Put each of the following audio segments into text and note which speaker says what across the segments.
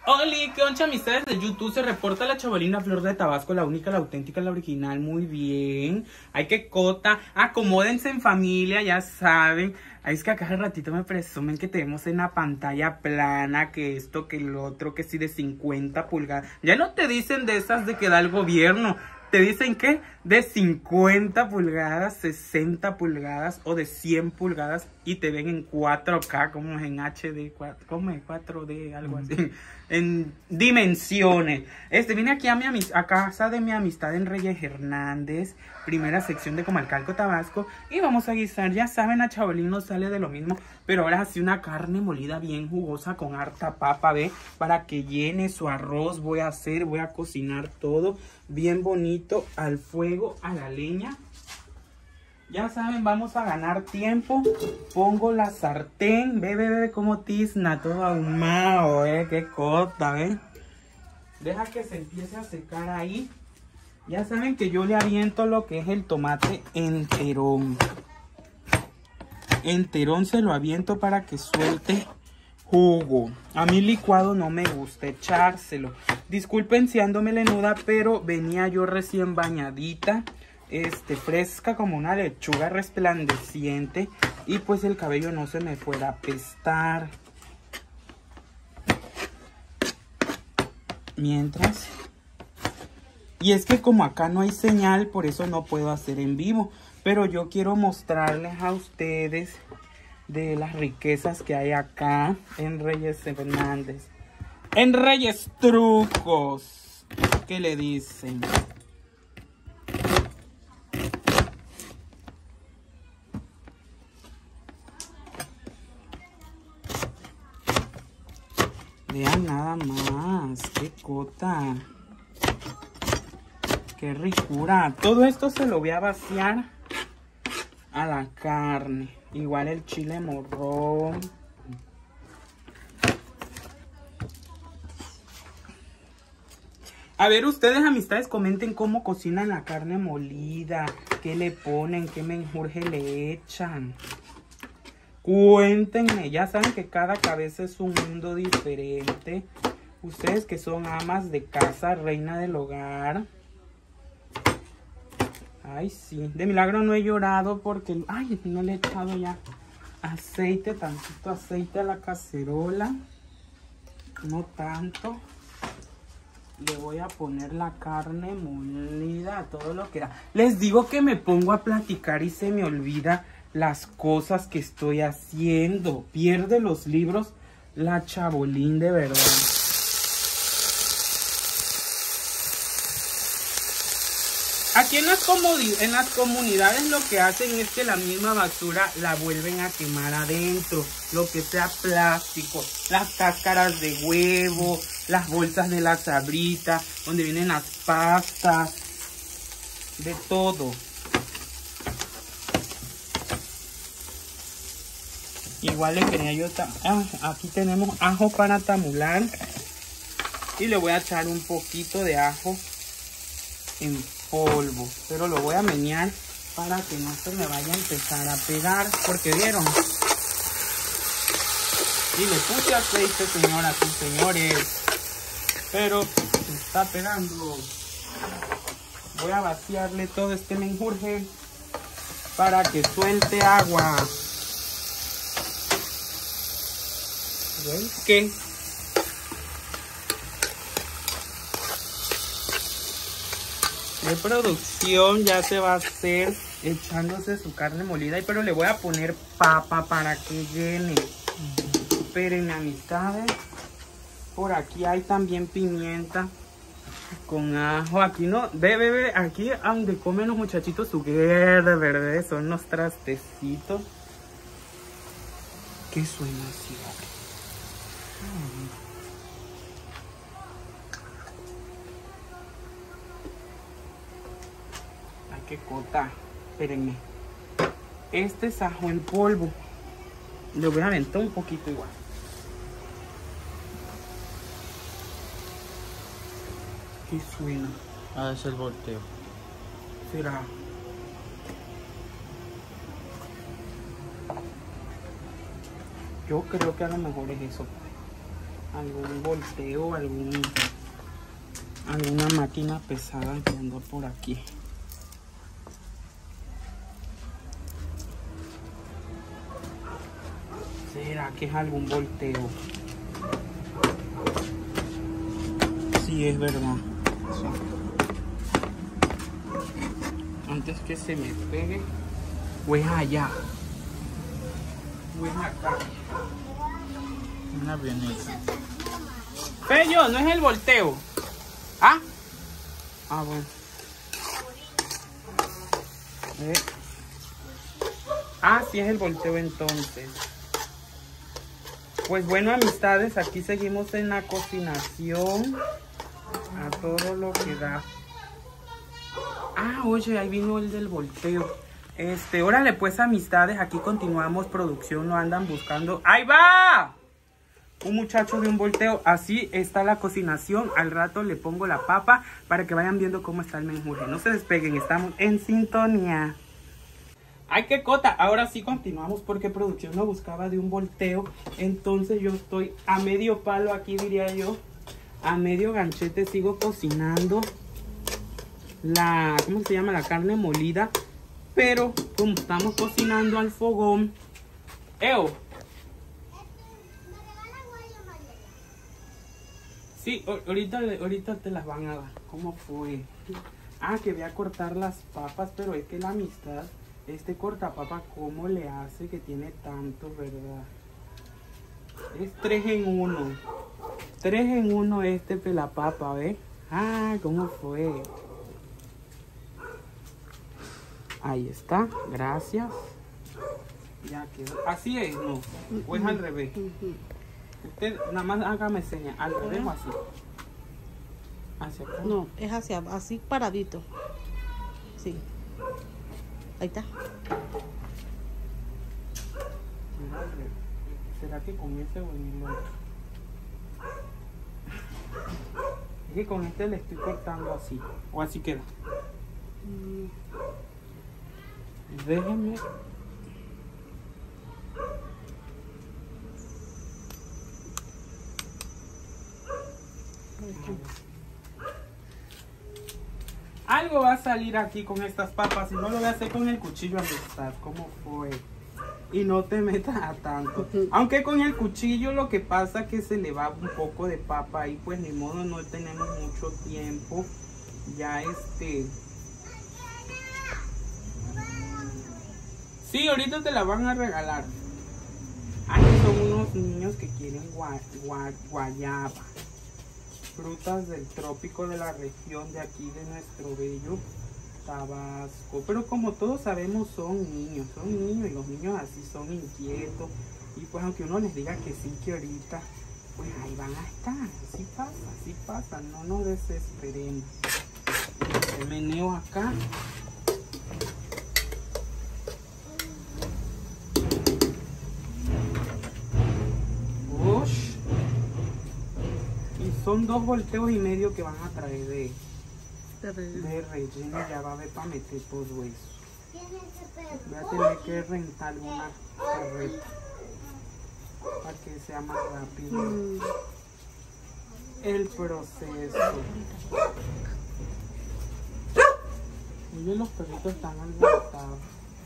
Speaker 1: Oli, ¿qué onda, amistades de YouTube? Se reporta la chavalina Flor de Tabasco, la única, la auténtica, la original. Muy bien. Ay, qué cota. Acomódense en familia, ya saben. Ay, es que acá al ratito me presumen que tenemos en la pantalla plana, que esto, que el otro, que sí de 50 pulgadas. Ya no te dicen de esas de que da el gobierno. Te dicen que de 50 pulgadas, 60 pulgadas o de 100 pulgadas y te ven en 4K, como en HD, como en 4D, algo así, en dimensiones. Vine aquí a casa de mi amistad en Reyes Hernández, primera sección de Comalcalco, Tabasco, y vamos a guisar. Ya saben, a Chabolín no sale de lo mismo, pero ahora sí una carne molida bien jugosa con harta papa, ¿ve? Para que llene su arroz. Voy a cocinar todo bien bonito al fuego, a la leña. Ya saben, vamos a ganar tiempo. Pongo la sartén, ve como tizna, todo ahumado, qué cota, ve. Deja que se empiece a secar ahí. Ya saben que yo le aviento lo que es el tomate enterón. Enterón se lo aviento para que suelte jugo. A mí licuado no me gusta echárselo. Disculpen si ando melenuda, pero venía yo recién bañadita, fresca como una lechuga resplandeciente, y pues el cabello no se me fuera a apestar. Mientras, y es que como acá no hay señal, por eso no puedo hacer en vivo, pero yo quiero mostrarles a ustedes de las riquezas que hay acá en Reyes Hernández. En Reyes Trucos. ¿Qué le dicen? Vean nada más. Qué cota. Qué ricura. Todo esto se lo voy a vaciar a la carne. Igual el chile morrón. A ver, ustedes, amistades, comenten cómo cocinan la carne molida. ¿Qué le ponen? ¿Qué menjurje le echan? Cuéntenme. Ya saben que cada cabeza es un mundo diferente. Ustedes que son amas de casa, reina del hogar. Ay, sí. De milagro no he llorado porque... Ay, no le he echado ya aceite, tantito aceite a la cacerola. No tanto. Le voy a poner la carne molida a todo lo que da. Les digo que me pongo a platicar y se me olvida las cosas que estoy haciendo. Pierde los libros la Chabolín, de verdad. Aquí en las comunidades lo que hacen es que la misma basura la vuelven a quemar adentro. Lo que sea plástico, las cáscaras de huevo, las bolsas de la sabrita, donde vienen las pastas, de todo. Igual le quería yo... aquí tenemos ajo para tamular. Y le voy a echar un poquito de ajo en polvo, pero lo voy a menear para que no se me vaya a empezar a pegar, porque vieron, y le puse aceite, señoras y señores, pero se está pegando. Voy a vaciarle todo este menjurje para que suelte agua. ¿Ven qué? De producción ya se va a hacer echándose su carne molida, pero le voy a poner papa para que llene. Esperen, amistades. Por aquí hay también pimienta con ajo. Aquí no, ve, aquí donde comen los muchachitos su guerra, ¿verdad? Son los trastecitos. ¿Qué suena así? Qué cota. Espérenme. Este es ajo en polvo. Le voy a aventar un poquito igual. ¿Qué suena?
Speaker 2: Ah, es el volteo.
Speaker 1: ¿Será? Yo creo que a lo mejor es eso. algún volteo, alguna máquina pesada que anda por aquí. ¿Será que es algún volteo? Sí, es verdad. Sí. Antes que se me pegue, voy allá. Voy acá. Una avioneta. Pello, no es el volteo. ¿Ah? Ah, bueno. Ah, sí es el volteo entonces. Pues bueno, amistades, aquí seguimos en la cocinación. A todo lo que da. Ah, oye, ahí vino el del volteo. Órale pues, amistades, aquí continuamos producción, no andan buscando. ¡Ahí va! Un muchacho de un volteo. Así está la cocinación. Al rato le pongo la papa para que vayan viendo cómo está el menjurje. No se despeguen, estamos en sintonía. ¡Ay, qué cota! Ahora sí continuamos porque producción no buscaba de un volteo. Entonces yo estoy a medio palo aquí, diría yo. A medio ganchete sigo cocinando la, ¿cómo se llama? La carne molida. Pero como estamos cocinando al fogón, sí, ahorita te las van a dar. ¿Cómo fue? Ah, que voy a cortar las papas, pero es que la amistad, cortapapa, ¿cómo le hace que tiene tanto, verdad? Es 3 en 1. 3 en 1 pelapapa, ¿ves? Ah, ¿cómo fue? Ahí está, gracias. Ya quedó. Así es, ¿no? O es al revés. Usted nada más hágame señas, al revés o así. ¿Hacia acá?
Speaker 2: No, es así paradito. Sí. Ahí está.
Speaker 1: ¿Será que con ese o el otro? Es que con este le estoy cortando así. O así queda. Déjenme. Algo va a salir aquí con estas papas y no lo voy a hacer con el cuchillo, amistad. ¿Cómo fue? Y no te metas a tanto. Aunque con el cuchillo lo que pasa es que se le va un poco de papa ahí, pues ni modo, no tenemos mucho tiempo. Ya Sí, ahorita te la van a regalar. Ahí son unos niños que quieren guayaba. Frutas del trópico de la región de aquí de nuestro bello Tabasco. Pero como todos sabemos son niños y los niños así son inquietos. Y pues aunque uno les diga que sí, que ahorita, pues ahí van a estar. Así pasa, no nos desesperemos. El meneo acá. Son 2 volteos y medio que van a traer de relleno. Ya va a haber para meter todo eso. Voy a tener que rentar una carreta para que sea más rápido el proceso. Oye, los perritos están alborotados.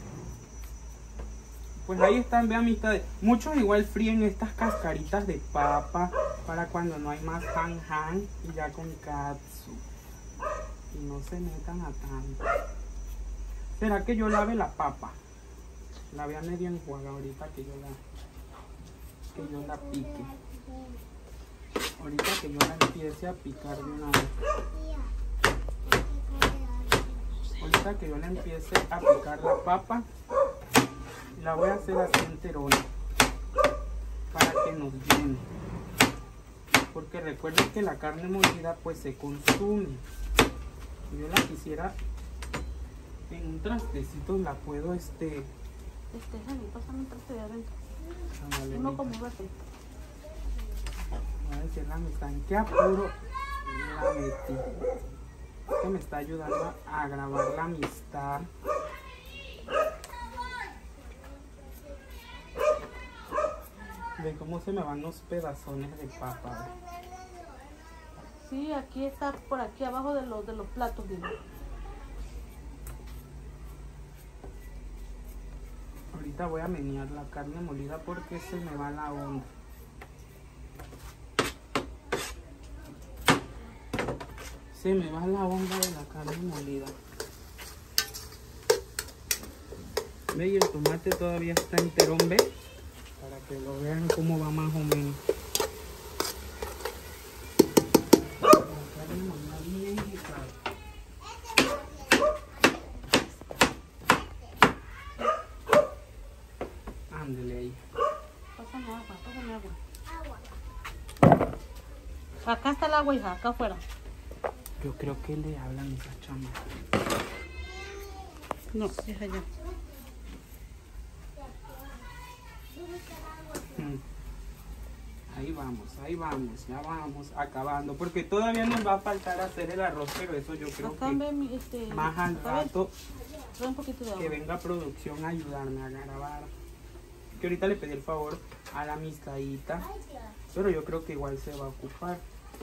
Speaker 1: Pues ahí están, vean amistades. Muchos igual fríen estas cascaritas de papa para cuando no hay más han y ya con katsu. Y no se metan a tanto. ¿Será que yo lave la papa? La voy a medio enjuagar ahorita que yo la pique. Ahorita que yo la empiece a picar de una vez. Ahorita que yo le empiece a picar la papa, la voy a hacer así enterona para que nos llene, porque recuerden que la carne molida pues se consume. Yo la quisiera en un trastecito, la puedo
Speaker 2: Jenny, pásame un traste de adentro. No como vete.
Speaker 1: Voy a decir la amistad, ¿en qué apuro la metí? Que me está ayudando a grabar la amistad. Ven cómo se me van los pedazones de papa.
Speaker 2: Sí, aquí está, por aquí abajo de los platos, mira.
Speaker 1: Ahorita voy a menear la carne molida porque se me va la onda. Se me va la onda de la carne molida. Ve, y el tomate todavía está enterón, ¿ve? Para que lo vean cómo va más o menos. La carne molida bien guisada. Ándele ahí.
Speaker 2: Pásame agua, pásame agua. Acá está el agua, hija, acá afuera.
Speaker 1: Yo creo que le hablan esas chamas.
Speaker 2: No, es allá.
Speaker 1: Ahí vamos, ya vamos acabando. Porque todavía nos va a faltar hacer el arroz, pero eso yo creo
Speaker 2: Acá
Speaker 1: que más al rato
Speaker 2: trae un poquito de agua.
Speaker 1: que venga producción a ayudarme a grabar. Que ahorita le pedí el favor a la amistadita, pero yo creo que igual se va a ocupar.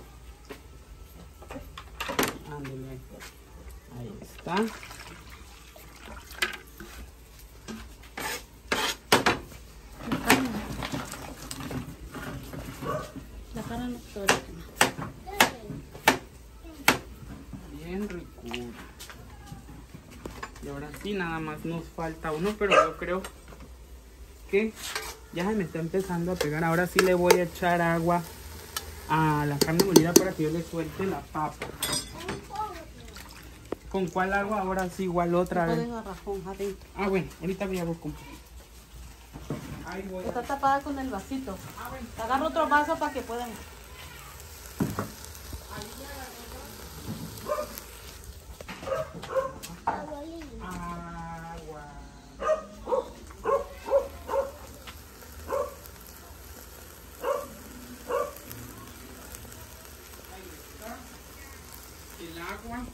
Speaker 1: Ándale, ahí está.
Speaker 2: La carne no se ve.
Speaker 1: Bien rico. Y ahora sí, nada más nos falta uno, pero yo creo que ya se me está empezando a pegar. Ahora sí le voy a echar agua a la carne molida para que yo le suelte la papa. ¿Con cuál agua? Ahora sí, igual otra vez. Ah, bueno, ahorita voy a buscar un poquito. Ahí voy.
Speaker 2: Está tapada con el vasito. Agarra otro vaso para que puedan.
Speaker 1: Agua. Ahí está. El agua.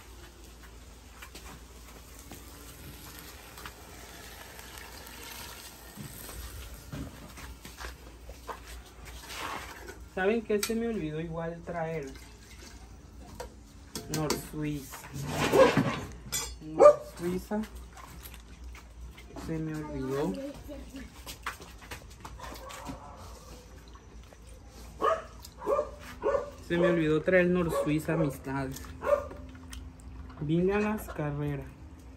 Speaker 1: ¿Saben qué se me olvidó igual traer? Norsuiza. Norsuiza. Se me olvidó. Se me olvidó traer Norsuiza, amistades. Vine a las carreras.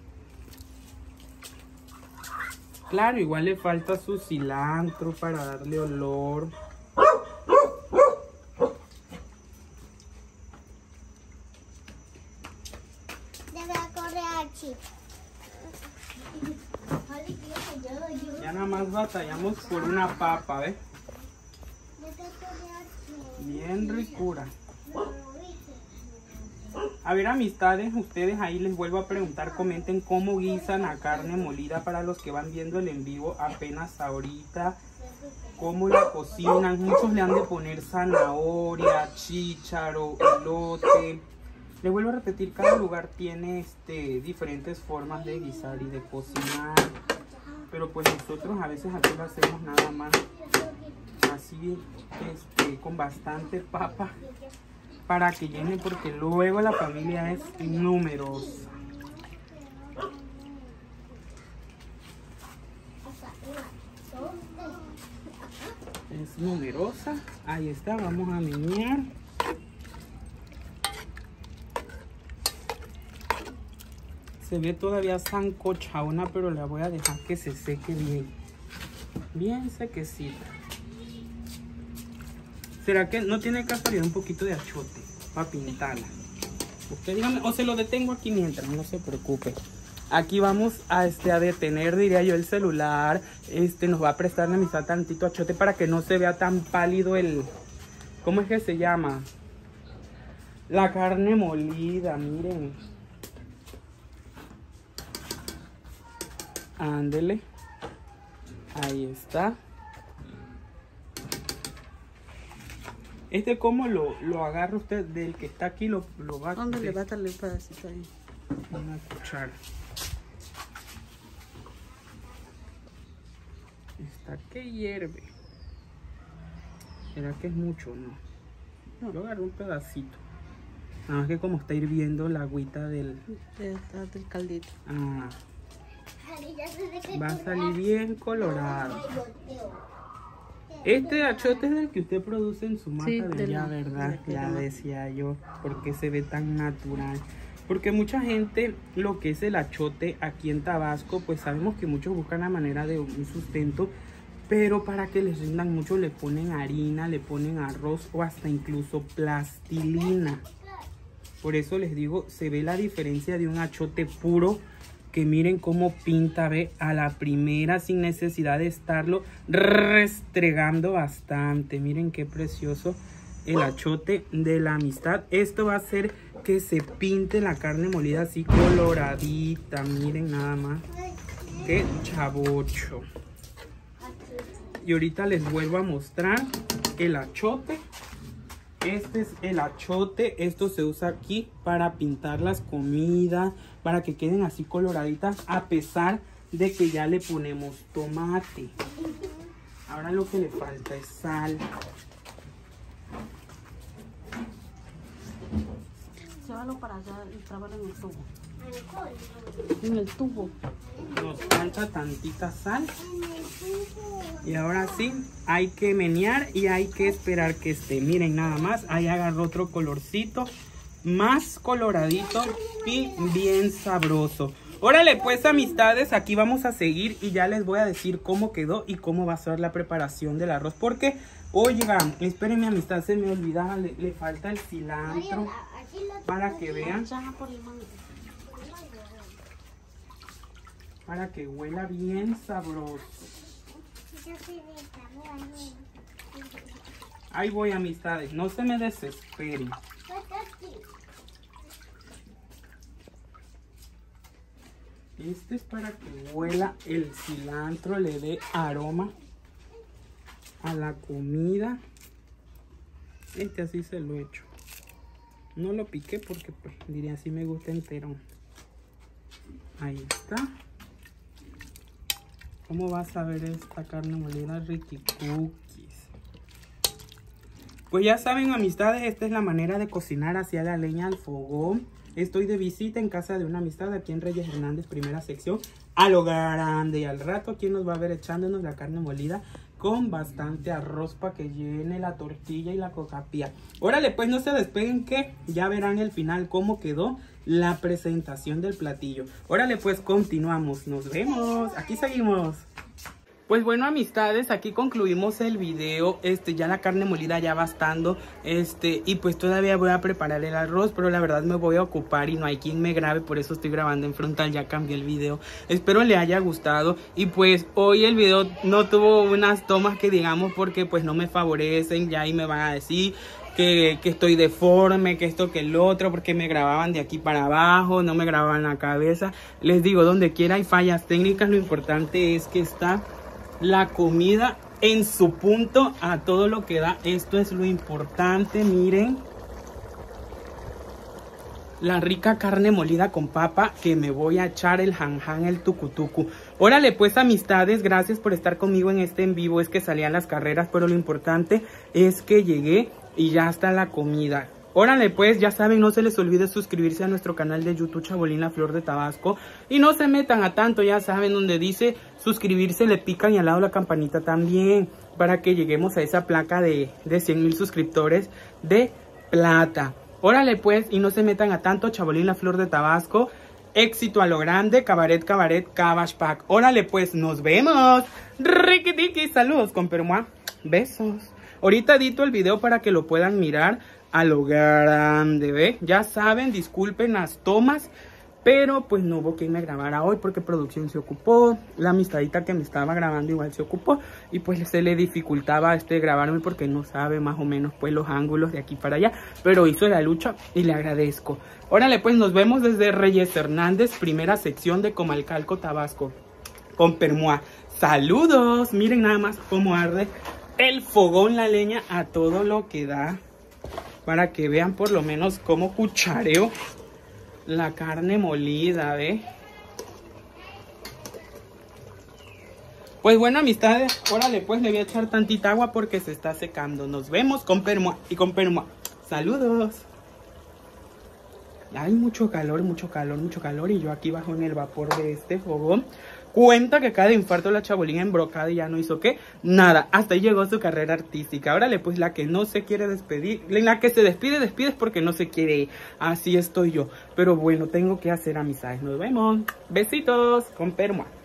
Speaker 1: Claro, igual le falta su cilantro para darle olor. Ya nada más batallamos por una papa, ¿ves? Bien ricura. A ver, amistades, ustedes ahí les vuelvo a preguntar, comenten cómo guisan la carne molida para los que van viendo el en vivo apenas ahorita. Cómo la cocinan. Muchos le han de poner zanahoria, chícharo, elote. Les vuelvo a repetir, cada lugar tiene diferentes formas de guisar y de cocinar. Pero pues nosotros a veces aquí lo hacemos nada más así, con bastante papa para que llene, porque luego la familia es numerosa. Es numerosa. Ahí está, vamos a menear. Se ve todavía sancochona, pero la voy a dejar que se seque bien. Bien sequecita. ¿Será que no tiene casualidad un poquito de achote para pintarla? Usted dígame, o se lo detengo aquí mientras, no se preocupe. Aquí vamos a detener, diría yo, el celular. Nos va a prestar la amistad tantito achote para que no se vea tan pálido el... ¿Cómo es que se llama? La carne molida, miren. Ándele. Ahí está. ¿Cómo lo agarra usted? Del que está aquí lo va a...
Speaker 2: ¿Dónde le va a darle un pedacito ahí?
Speaker 1: Una cuchara. Está que hierve. ¿Será que es mucho? No. Yo agarré un pedacito. Nada más que como está hirviendo la agüita del
Speaker 2: caldito.
Speaker 1: Va a salir bien colorado. Este achote es el que usted produce en su mata de allá, ¿verdad? Ya decía yo, porque se ve tan natural. Porque mucha gente, lo que es el achote aquí en Tabasco, pues sabemos que muchos buscan la manera de un sustento, pero para que les rindan mucho le ponen harina, le ponen arroz o hasta incluso plastilina. Por eso les digo, se ve la diferencia de un achote puro, que miren cómo pinta, ve, a la primera, sin necesidad de estarlo restregando bastante. Miren qué precioso el achote de la amistad. Esto va a hacer que se pinte la carne molida así coloradita. Miren nada más. Qué chavocho. Y ahorita les vuelvo a mostrar el achote. Este es el achote. Esto se usa aquí para pintar las comidas, para que queden así coloraditas, a pesar de que ya le ponemos tomate. Ahora lo que le falta es sal.
Speaker 2: Llévalo para allá y trábalo en el tubo. En el tubo.
Speaker 1: Nos falta tantita sal. Y ahora sí, hay que menear y hay que esperar que esté. Miren nada más, ahí agarró otro colorcito más coloradito y bien sabroso. Órale pues, amistades, aquí vamos a seguir y ya les voy a decir cómo quedó y cómo va a ser la preparación del arroz. Porque, oigan, espérenme, amistad, se me olvidaba, le falta el cilantro para que vean. Para que huela bien sabroso. Ahí voy, amistades, no se me desesperen. Este es para que huela el cilantro, le dé aroma a la comida. Este así se lo echo. No lo piqué porque pues diría así me gusta entero. Ahí está. ¿Cómo vas a ver esta carne molida? Ricky Cookies. Pues ya saben, amistades, esta es la manera de cocinar hacia la leña al fogón. Estoy de visita en casa de una amistad aquí en Reyes Hernández, primera sección, a lo grande. Y al rato aquí nos va a ver echándonos la carne molida con bastante arroz para que llene la tortilla y la cocapía. Órale, pues no se despeguen que ya verán el final cómo quedó la presentación del platillo. Órale, pues continuamos. Nos vemos. Aquí seguimos. Pues bueno, amistades, aquí concluimos el video. Ya la carne molida ya va estando. Y pues todavía voy a preparar el arroz, pero la verdad me voy a ocupar y no hay quien me grabe, por eso estoy grabando en frontal. Ya cambié el video. Espero le haya gustado. Y pues hoy el video no tuvo unas tomas que digamos, porque pues no me favorecen. Ya ahí me van a decir que estoy deforme, que esto, que el otro, porque me grababan de aquí para abajo, no me grababan la cabeza. Les digo, donde quiera hay fallas técnicas, lo importante es que está la comida en su punto, a todo lo que da. Esto es lo importante. Miren la rica carne molida con papa que me voy a echar, el janján, el tucutucu. Órale pues, amistades, gracias por estar conmigo en este en vivo. Es que salí a las carreras, pero lo importante es que llegué y ya está la comida. Órale pues, ya saben, no se les olvide suscribirse a nuestro canal de YouTube Chabolín La Flor de Tabasco. Y no se metan a tanto, ya saben, donde dice suscribirse le pican y al lado la campanita también, para que lleguemos a esa placa de 100,000 suscriptores de plata. Órale pues, y no se metan a tanto, Chabolín La Flor de Tabasco. Éxito a lo grande, cabaret, cabash pack. Órale pues, nos vemos. Riquitiqui, saludos con Permuá. Besos. Ahorita edito el video para que lo puedan mirar a lo grande, ¿ve? Ya saben, disculpen las tomas, pero pues no hubo quien me grabara hoy porque producción se ocupó. La amistadita que me estaba grabando igual se ocupó y pues se le dificultaba grabarme porque no sabe más o menos pues los ángulos de aquí para allá, pero hizo la lucha y le agradezco. Órale pues, nos vemos desde Reyes Hernández, primera sección de Comalcalco, Tabasco, con Permuá. Saludos. Miren nada más cómo arde el fogón, la leña a todo lo que da, para que vean por lo menos cómo cuchareo la carne molida, ¿ve? Pues bueno, amistades, órale, pues le voy a echar tantita agua porque se está secando. Nos vemos con permoa y con permoa. Saludos. Hay mucho calor, mucho calor, mucho calor. Y yo aquí bajo en el vapor de este fogón. Cuenta que cada infarto la chabolina embrocada y ya no hizo qué, nada, hasta ahí llegó su carrera artística. Órale, pues la que no se quiere despedir, la que se despide es porque no se quiere ir. Así estoy yo, pero bueno, tengo que hacer amistades. Nos vemos, besitos con permoa.